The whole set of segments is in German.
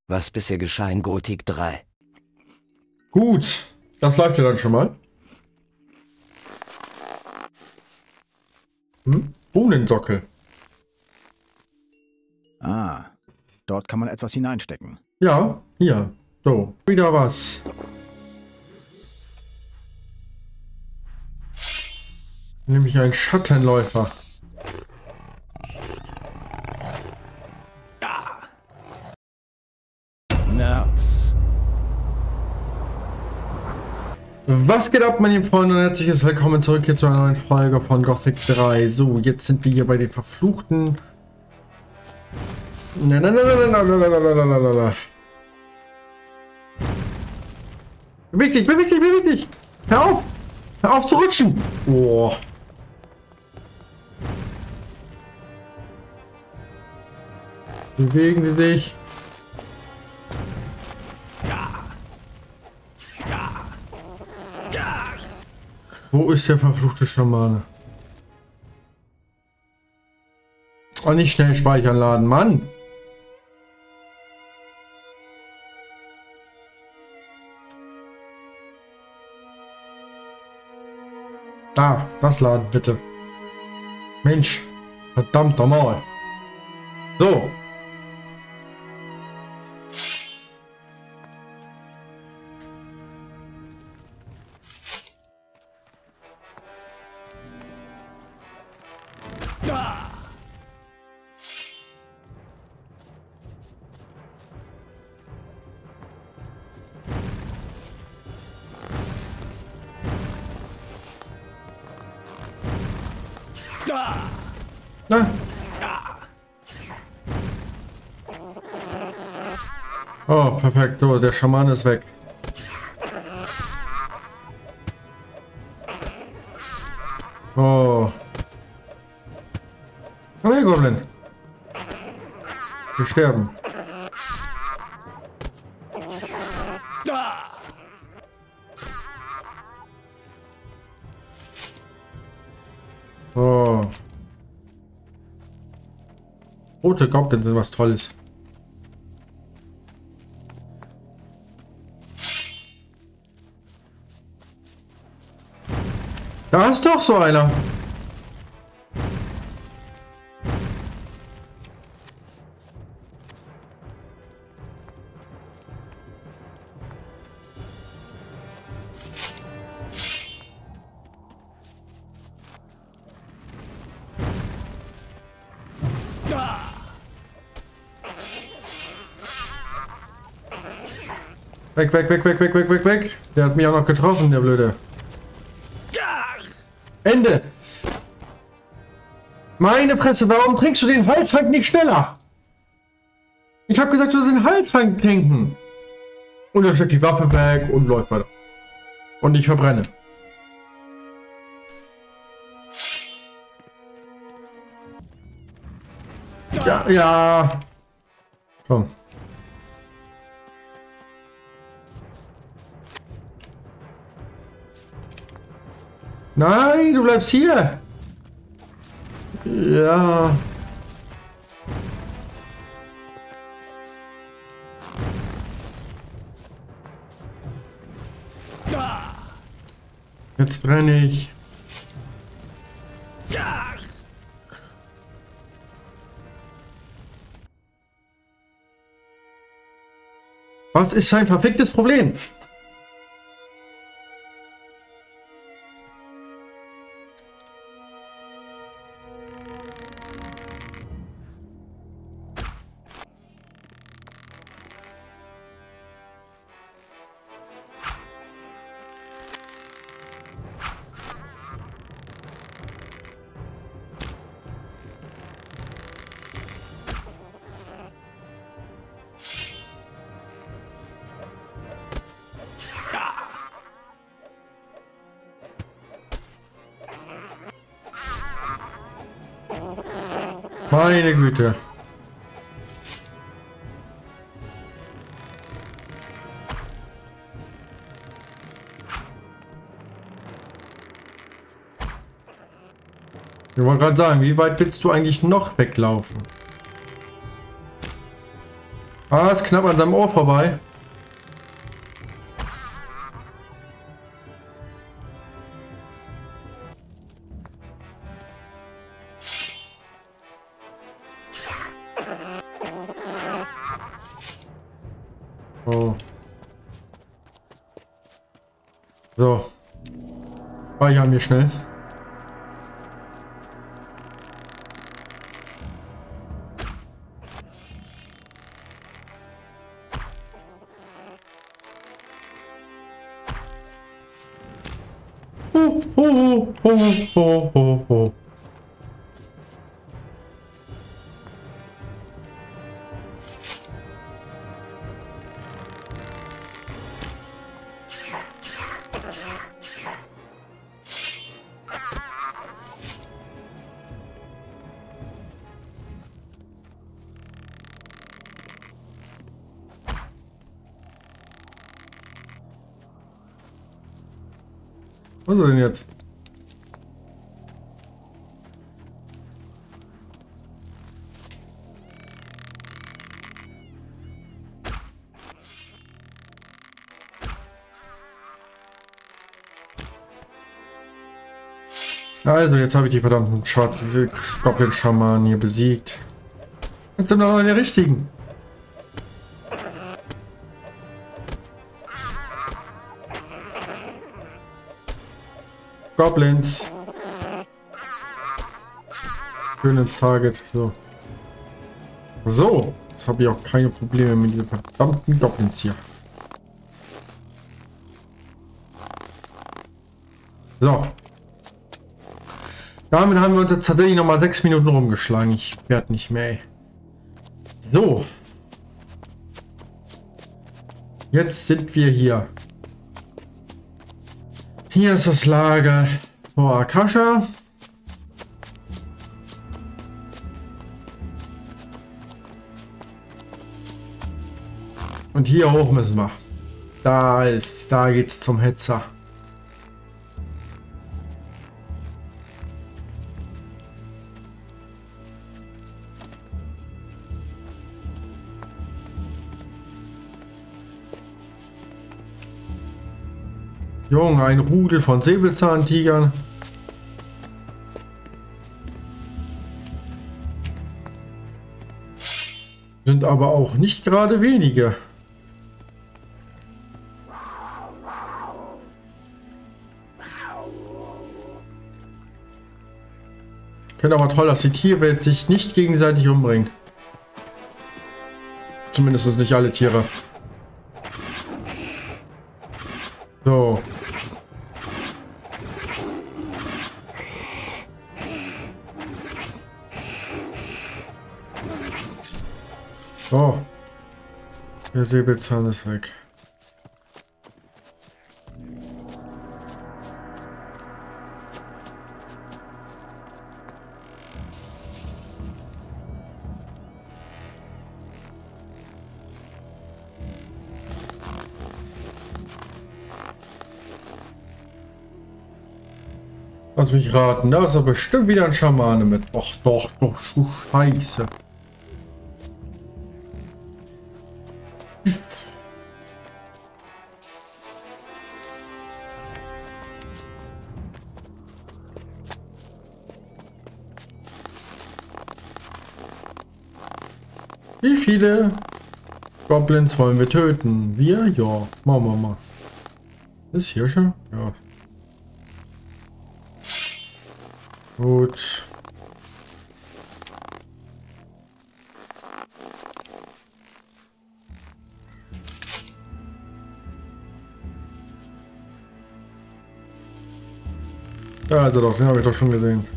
Was bisher geschah in Gotik 3. Gut, das läuft ja dann schon mal. Bohnensockel. Ah, dort kann man etwas hineinstecken. Ja, hier. So, wieder was. Nämlich ein Schattenläufer. Nerds. Was geht ab, meine lieben Freunde, und herzliches Willkommen zurück hier zu einer neuen Folge von Gothic 3. So, jetzt sind wir hier bei den verfluchten... Beweg dich, beweg dich, beweg dich! Hör auf! Hör auf zu rutschen! Oh. Bewegen Sie sich. Wo ist der verfluchte Schamane? Oh, nicht schnell speichern laden, Mann! Da, das laden, bitte. Mensch, verdammt nochmal. So. Na. Oh, perfekt. So, der Schaman ist weg. Oh. Komm her, Goblin. Wir sterben. Oh. Rote Goblins sind was Tolles. Da ist doch so einer. Weg, weg, weg, weg, weg, weg, weg, weg. Der hat mich auch noch getroffen, der Blöde. Ende. Meine Fresse, warum trinkst du den Heiltrank nicht schneller? Ich habe gesagt, du sollst den Heiltrank trinken. Und dann steckt die Waffe weg und läuft weiter. Und ich verbrenne. Ja, ja. Komm. Nein, du bleibst hier. Ja. Jetzt brenne ich. Was ist sein verficktes Problem? Meine Güte. Ich wollte gerade sagen, wie weit willst du eigentlich noch weglaufen? Ah, ist knapp an seinem Ohr vorbei. Oh. So. Speichern wir schnell. Ho. Was ist denn jetzt? Also, jetzt habe ich die verdammten schwarzen Goblin-Schamanen hier besiegt. Jetzt sind wir noch in der richtigen. Goblins. Schön ins Target. So. So. Jetzt habe ich auch keine Probleme mit diesen verdammten Goblins hier. So. Damit haben wir uns jetzt tatsächlich noch mal 6 Minuten rumgeschlagen. Ich werde nicht mehr. Ey. So. Jetzt sind wir hier. Hier ist das Lager vor Akasha. Und hier hoch müssen wir. Da geht's zum Hetzer. Junge, ein Rudel von Säbelzahntigern. Sind aber auch nicht gerade wenige. Ich finde aber toll, dass die Tierwelt sich nicht gegenseitig umbringt. Zumindest nicht alle Tiere. So. Oh. Der Säbelzahn ist weg. Lass mich raten, da ist aber bestimmt wieder ein Schamane mit. Doch, du Scheiße. Wie viele Goblins wollen wir töten? Wir? Ja, machen wir mal. Ist hier schon? Ja. Gut. Ja, also doch, den habe ich doch schon gesehen.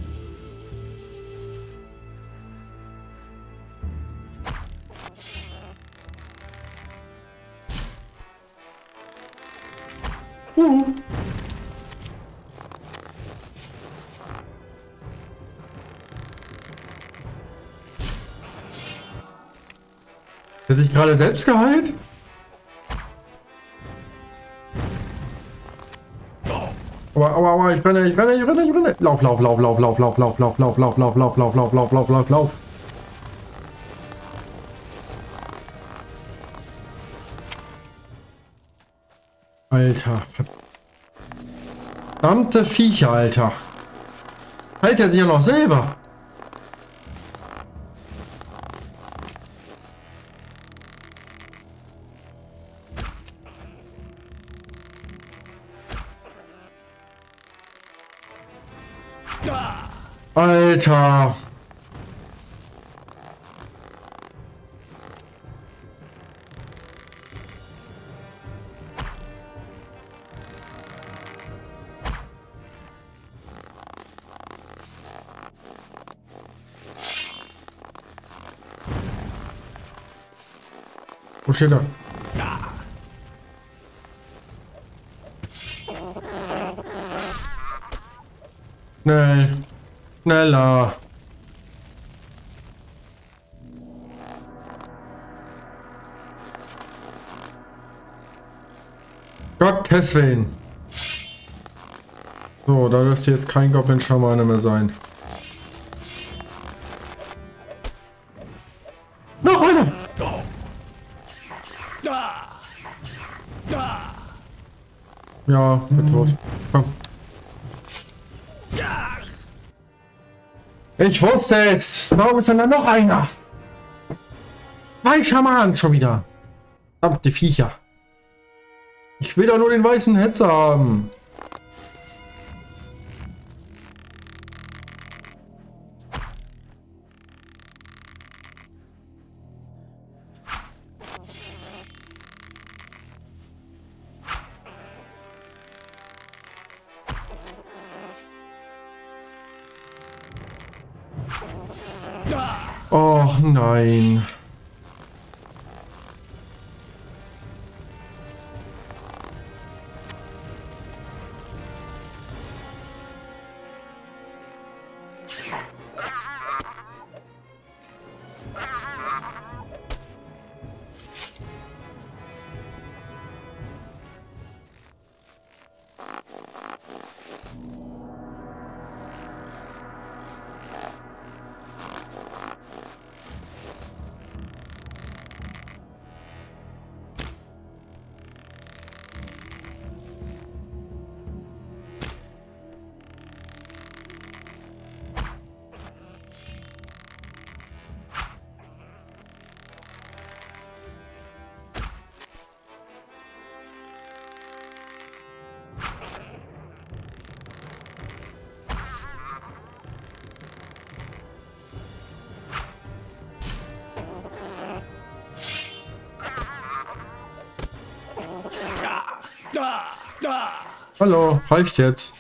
Hat sich gerade selbst geheilt? Aua, ich brenne. Lauf. Alter. Verdammte Viecher, Alter. Heilt er sich ja noch selber. Alter. Wo steht er? Schnell. Schneller. Gottes Willen. So, da dürfte jetzt kein Goblin-Schamane mehr sein. Noch einer! Ja, bin tot. Komm. Ich wusste es! Warum ist denn da noch einer? 2 Schamanen schon wieder. Verdammt, die Viecher. Ich will doch nur den weißen Hetzer haben. Och nein. Hallo, reicht jetzt.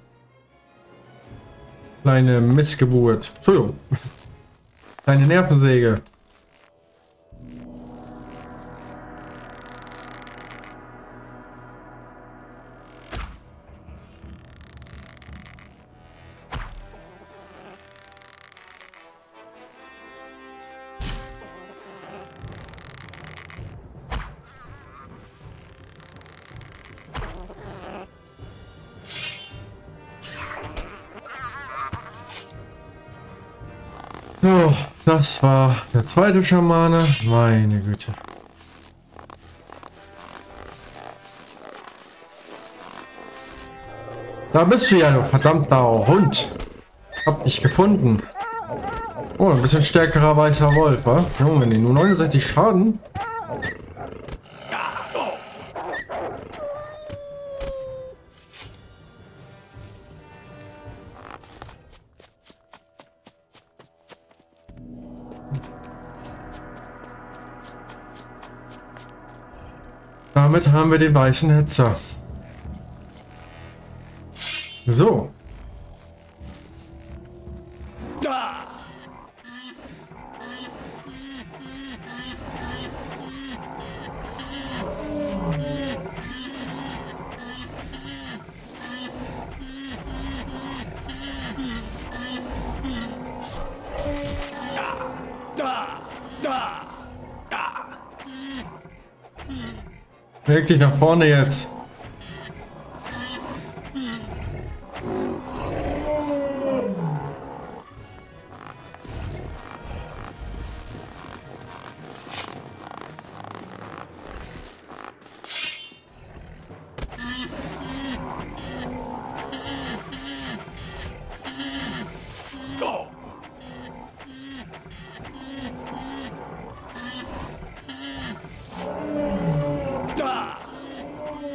Kleine Missgeburt. Entschuldigung. Kleine Nervensäge. So, das war der zweite Schamane. Meine Güte. Da bist du ja, du verdammter Hund. Hab dich gefunden. Oh, ein bisschen stärkerer weißer Wolf, wa? Junge, nee, nur 69 Schaden. Damit haben wir den weißen Hetzer. So. Wirklich nach vorne jetzt.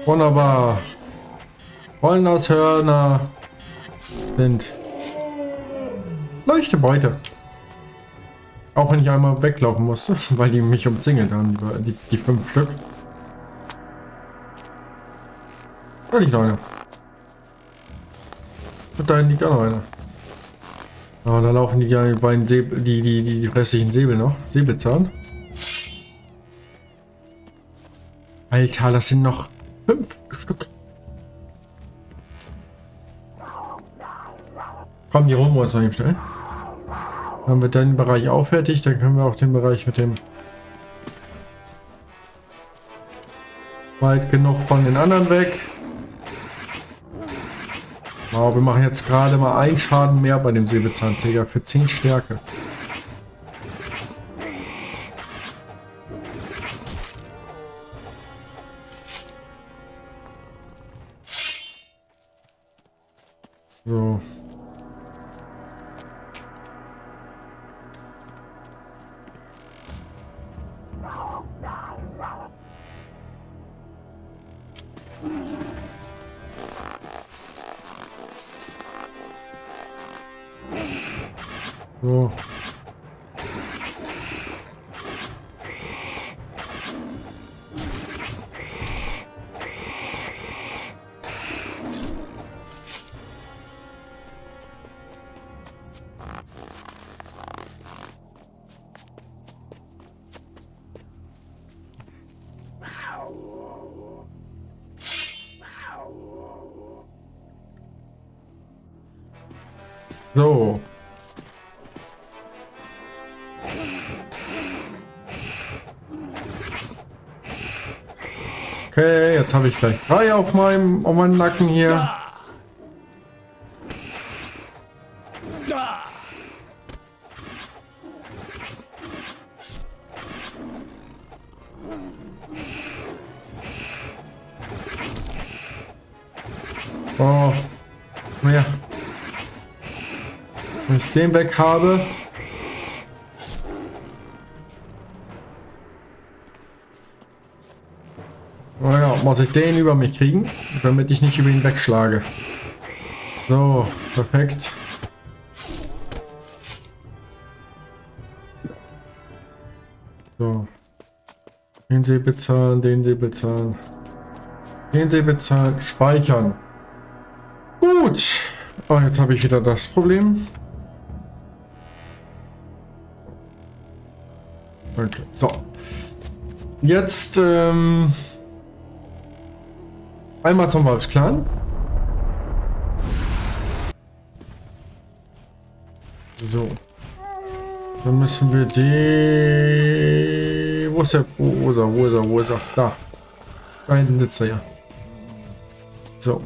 Wunderbar. Wollnashörner sind leichte Beute. Auch wenn ich einmal weglaufen musste, weil die mich umzingelt haben, die 5 Stück. Da liegt noch einer. Und da liegt auch noch einer. Aber da laufen die beiden die restlichen Säbel noch. Säbelzahn. Alter, das sind noch 5 Stück. Komm, die holen wir uns noch eben schnell. Haben wir den Bereich auch fertig, dann können wir auch den Bereich mit dem weit genug von den anderen weg. Wow, wir machen jetzt gerade mal einen Schaden mehr bei dem Säbelzahnträger für 10 Stärke. So. So. So. Okay, jetzt habe ich gleich 3 auf meinem Nacken hier. Oh, naja. Wenn ich den weg habe. Naja, muss ich den über mich kriegen, damit ich nicht über ihn wegschlage. So, perfekt. So. Den Säbelzahn, den Säbelzahn. Den Säbelzahn, speichern. Gut. Oh, jetzt habe ich wieder das Problem. Okay, so. Jetzt, einmal zum Wolfsclan. So. Dann müssen wir die... Wo ist er? Wo ist er? Wo ist er? Wo ist er? Da. Da hinten sitzt er ja. So.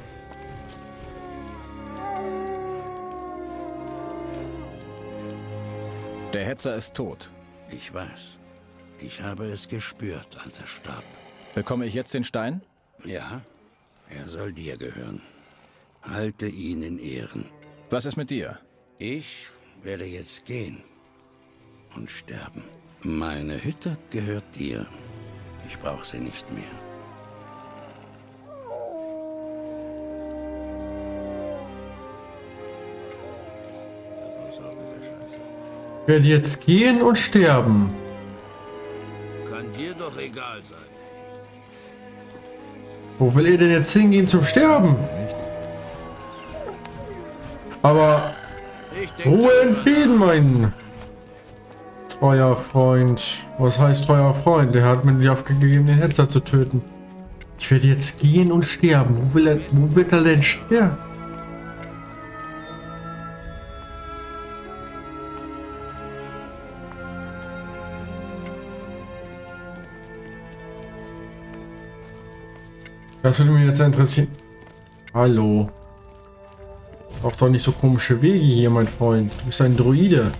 Der Hetzer ist tot. Ich weiß. Ich habe es gespürt, als er starb. Bekomme ich jetzt den Stein? Ja, er soll dir gehören. Halte ihn in Ehren. Was ist mit dir? Ich werde jetzt gehen und sterben. Meine Hütte gehört dir. Ich brauche sie nicht mehr. Ich werde jetzt gehen und sterben. Kann dir doch egal sein. Wo will ihr denn jetzt hingehen zum Sterben? Aber Ruhe in Frieden, mein treuer Freund. Was heißt treuer Freund? Der hat mir die Aufgabe gegeben, den Hetzer zu töten. Ich werde jetzt gehen und sterben. Wo wird er denn sterben? Das würde mich jetzt interessieren. Hallo. Lauf doch nicht so komische Wege hier, mein Freund. Du bist ein Druide.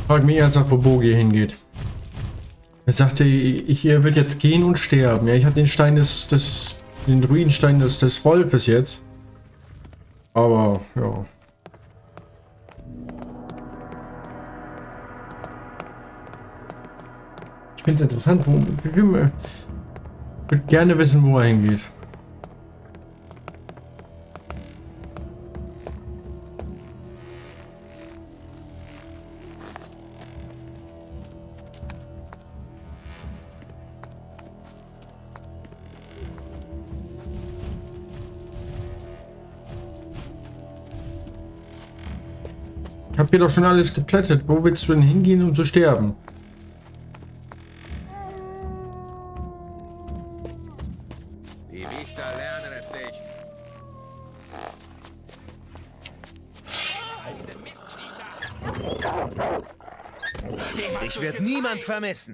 Frag mich ernsthaft, wo Bogi hingeht. Er sagte, ihr wird jetzt gehen und sterben. Ja, ich hatte den Stein den Ruinenstein des Wolfes jetzt. Aber, ja. Ich finde es interessant, ich würde gerne wissen, wo er hingeht. Ich habe hier doch schon alles geplättet. Wo willst du denn hingehen, um zu sterben? Die Wichter lernen es nicht. Ich werde niemand vermissen.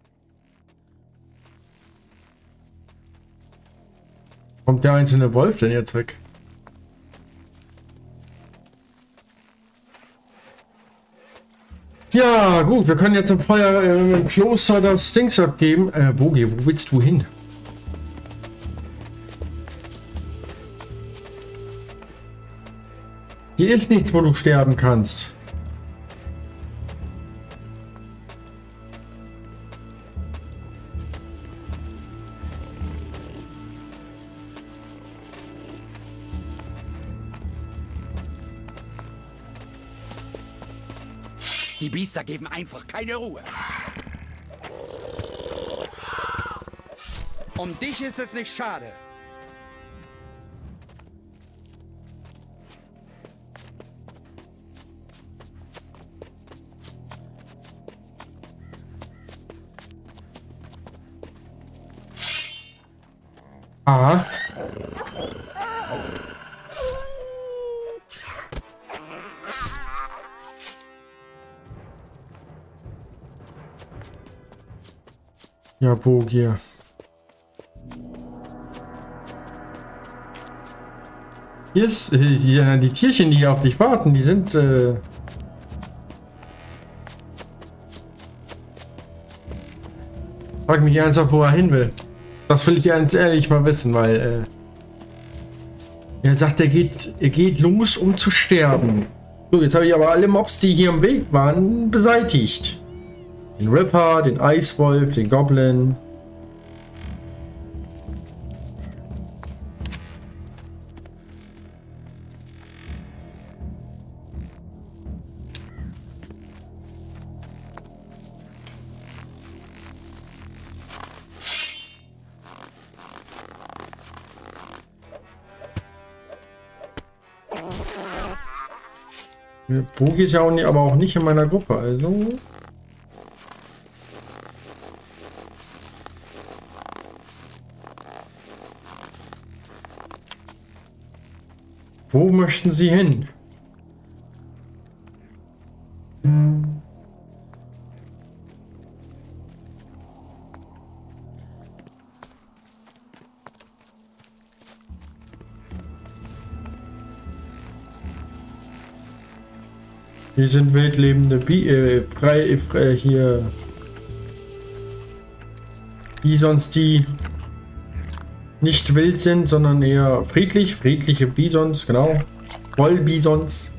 Kommt der einzelne Wolf denn jetzt weg? Ja, gut, wir können jetzt im Feuer im Kloster das Dings abgeben. Bogi, wo willst du hin? Hier ist nichts, wo du sterben kannst. Die Biester geben einfach keine Ruhe. Um dich ist es nicht schade. Aha. Ja, Bogi. Hier ist die Tierchen, die hier auf dich warten, die sind frag mich ernsthaft, wo er hin will. Das will ich ganz ehrlich mal wissen, weil er sagt, er geht los, um zu sterben. So, jetzt habe ich aber alle Mobs, die hier im Weg waren, beseitigt. Den Ripper, den Eiswolf, den Goblin. Bogi ist ja auch nicht, aber auch nicht in meiner Gruppe, also. Wo möchten Sie hin? Hier sind wildlebende hier Bisons, die nicht wild sind, sondern eher friedliche Bisons, genau. Wollbisons.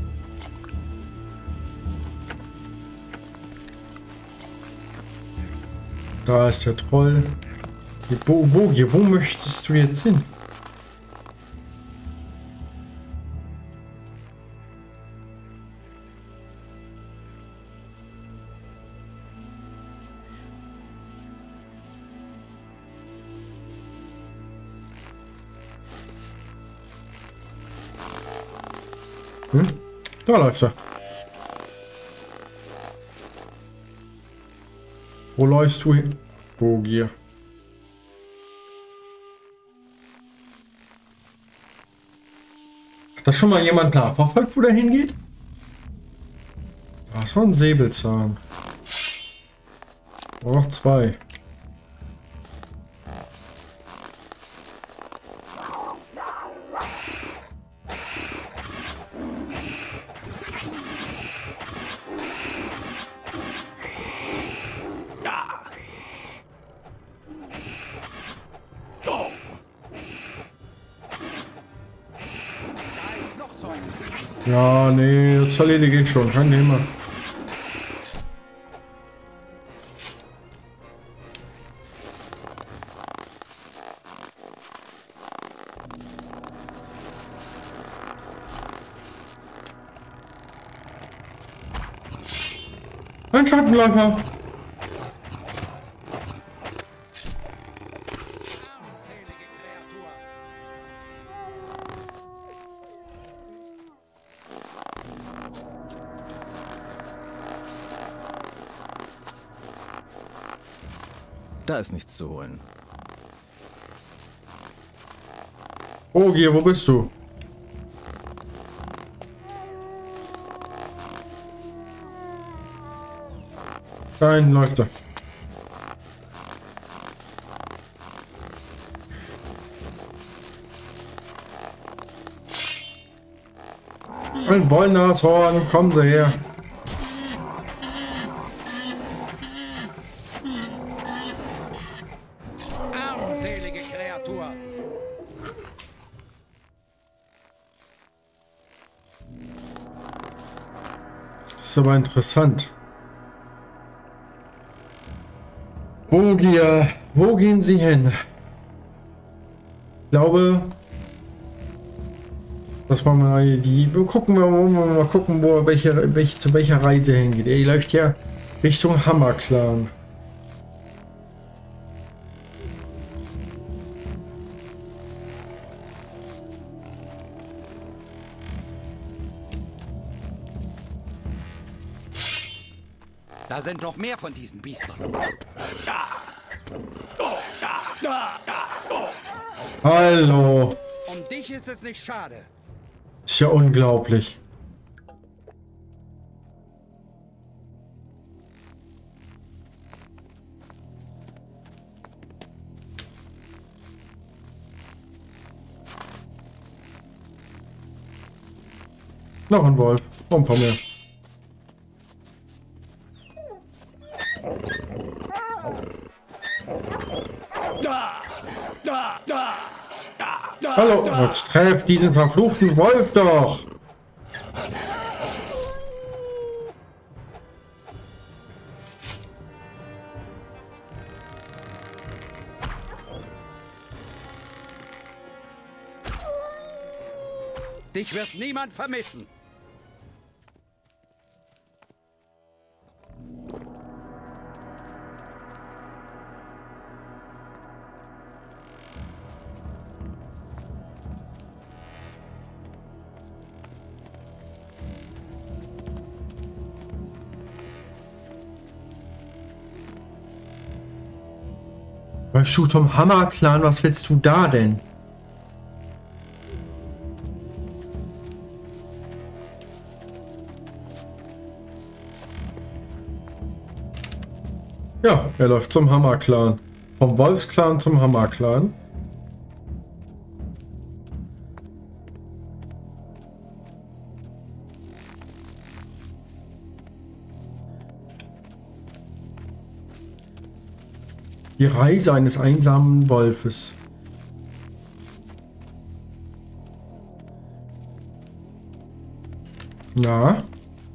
Da ist der Troll. Bogi, wo möchtest du jetzt hin? Da läuft er. Wo läufst du hin? Bogi. Hat da schon mal jemand nachverfolgt, wo der hingeht? Das war ein Säbelzahn. Noch zwei. Ja, nee, das erledige ich schon, kein Thema. Ein Schattenläufer. Da ist nichts zu holen. Ogier, wo bist du? Nein, läuft er. Ein Wollnashorn, kommen Sie her. Armselige Kreatur! Das ist aber interessant. Ogier, wo gehen Sie hin? Ich glaube, dass wir mal wir gucken, mal gucken, zu welcher Reise hingeht. Er läuft ja Richtung Hammerclan. Da sind noch mehr von diesen Biestern. Hallo. Um dich ist es nicht schade. Ist ja unglaublich. Noch ein Wolf. Noch ein paar mehr. Hallo, jetzt trefft diesen verfluchten Wolf doch! Dich wird niemand vermissen. Läufst du zum Hammerclan? Was willst du da denn? Ja, er läuft zum Hammerclan. Vom Wolfsclan zum Hammerclan. Die Reise eines einsamen Wolfes. Na?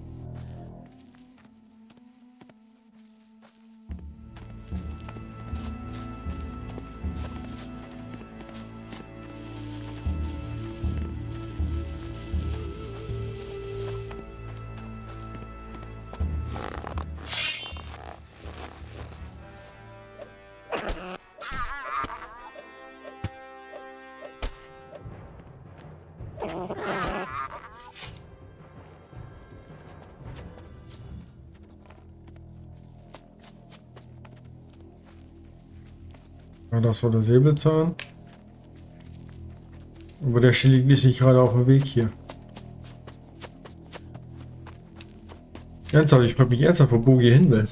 Ja, das war der Säbelzahn. Aber der liegt nicht gerade auf dem Weg hier. Ernsthaft, ich frage mich ernsthaft, wo Bogi hin will.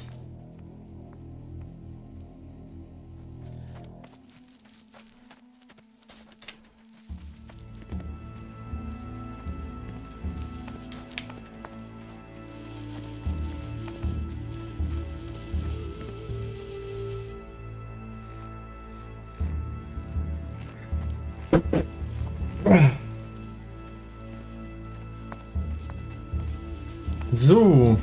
So.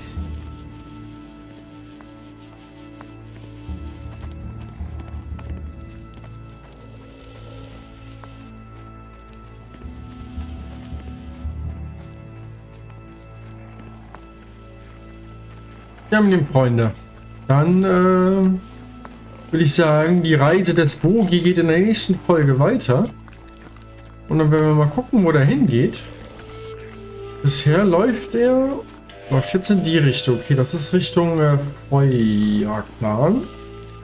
Ja, meine lieben Freunde. Dann würde ich sagen, die Reise des Bogi geht in der nächsten Folge weiter. Und dann werden wir mal gucken, wo der hingeht. Bisher läuft jetzt in die Richtung. Okay, das ist Richtung Feuerklan.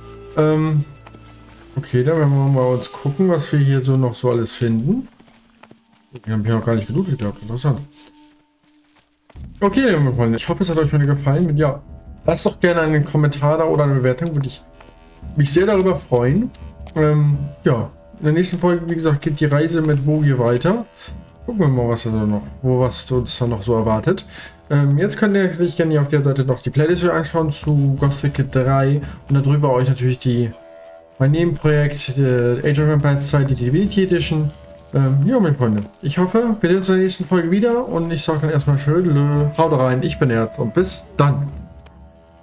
Okay, dann werden wir mal uns gucken, was wir hier so noch so alles finden. Wir haben hier noch gar nicht gelootet gehabt. Interessant. Okay, liebe Freunde, ich hoffe, es hat euch wieder gefallen. Ja, lasst doch gerne einen Kommentar da oder eine Bewertung. Würde ich mich sehr darüber freuen. Ja, in der nächsten Folge, wie gesagt, geht die Reise mit Bogi weiter. Gucken wir mal, was uns da noch so erwartet. Jetzt könnt ihr natürlich gerne auf der Seite noch die Playlist anschauen zu Gothic 3 und darüber euch natürlich mein Nebenprojekt Age of Empires 2, die Divinity Edition. Ja, meine Freunde, ich hoffe, wir sehen uns in der nächsten Folge wieder und ich sage dann erstmal schön, haut rein, ich bin Erz und bis dann.